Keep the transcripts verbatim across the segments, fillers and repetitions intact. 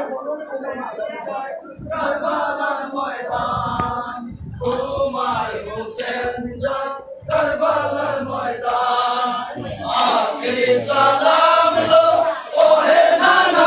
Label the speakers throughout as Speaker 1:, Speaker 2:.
Speaker 1: কারবালার ময়দান তোমার হোসেন জয় কারবালার ময়দান আখিরি সালাম লো ওহে নানা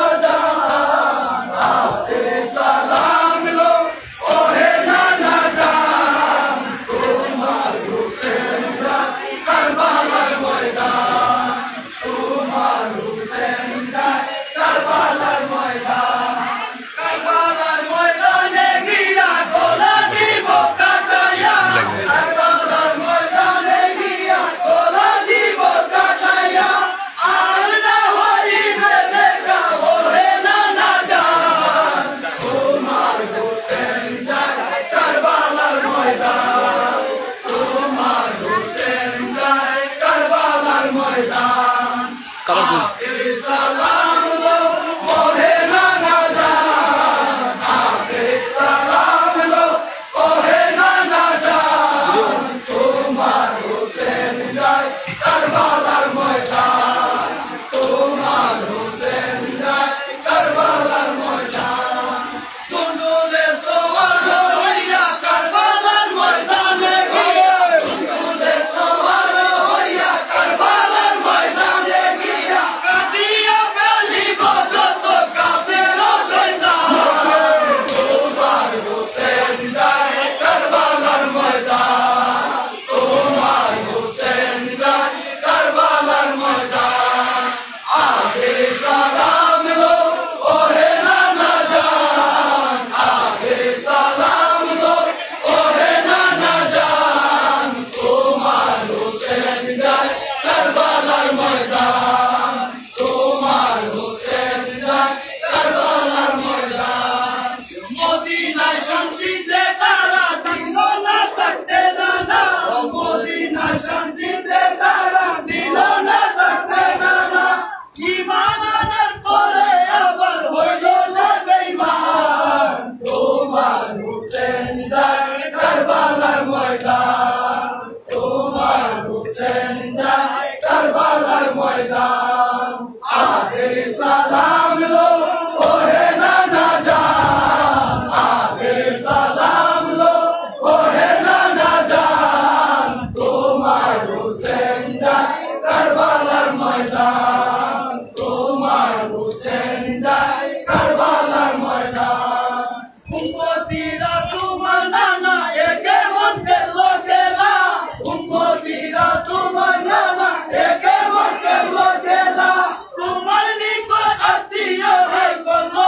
Speaker 1: জান আখিরি সালাম লো ওহে নানা জান তোমার হোসেন জয় কারবালার ময়দান তোমার হোসেন জয় কারবালার ময়দান কারবালার ময়দানে গিয়া গোলা দিব কাটাইয়া কারবালার ময়দানে গিয়া গোলা দিব কাটাইয়া আর না হইবে দেখা ওহে নানা জান তোমার হোসেন জয় কারবালার ময়দান তোমার হোসেন জয় কারবালার ময়দান আখিরি সালাম লো ওহে নানা জান আখিরি সালাম লো ওহে নানা জান তোমার হোসেন জয় কারবালার ময়দান তোমার হোসেন জয় কারবালার ময়দান তুন্দুলে সওয়ার হইয়া কারবালার ময়দানে গিয়া তুন্দুলে সওয়ার হইয়া কারবালার ময়দানে গিয়া কাটিয়া ফেলিব যত কাফের শয়তান তোমার হোসেন জয় কারবালার ময়দান তোমার হোসেন জয় কারবালার ময়দান আখিরি সালাম লো ওহে নানা জান আখিরি সালাম লো ওহে নানা জান তোমার হোসেন জয় কারবালার ময়দান তোমার হোসেন জয় কারবালার ময়দান মদিনায় শান্তিতে তারা দিল না থাকতে নানা মদিনায় শান্তিতে তারা দিল না থাকতে নানা ঈমান আনার পরে আবার হইল না বেঈমান তোমার হোসেন জয় কারবালার ময়দান তোমার হোসেন জয় কারবালার ময়দান আখিরি সালাম লো ওহে নানা জান আখিরি সালাম লো ওহে নানা জান তোমার হোসেন জয় কারবালার ময়দান তোমার হোসেন জয় কারবালার ময়দান উম্মতিরা তোমার নানা একে মন গেল জেলা উম্মতিরা তোমার নানা একে মন গেল জেলা তোমার নিকট আত্মীয় হয় করলো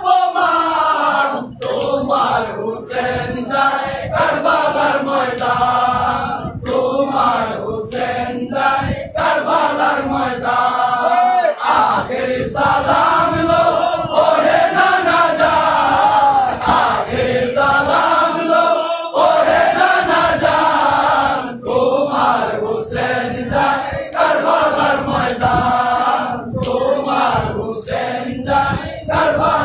Speaker 1: অপমান তোমার হোসেন জয় কারবালার ময়দান তোমার হোসেন জয় কারবালার ময়দান আখিরি সালাম লো ওহে নানা জান আখিরি সালাম লো ওহে নানা জান তোমার হোসেন জয় কারবালার ময়দান তোমার হোসেন জয় কারবালার